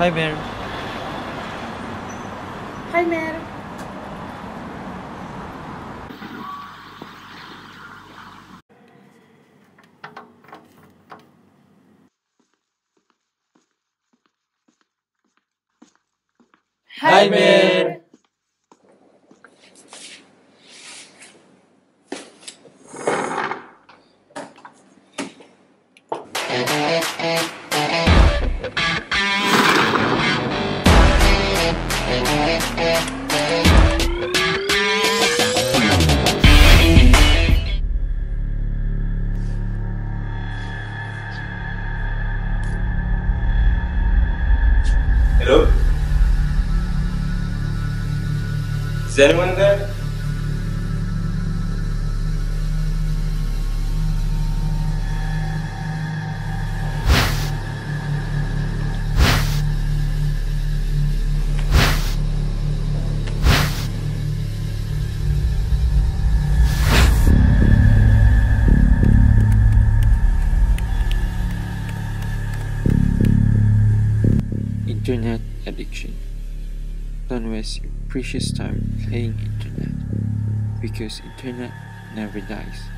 Hi, Mer. Hi, Mer. Hi, Hi, Mer. Mer. Hello? Is anyone there? Internet addiction. Don't waste your precious time playing internet because internet never dies.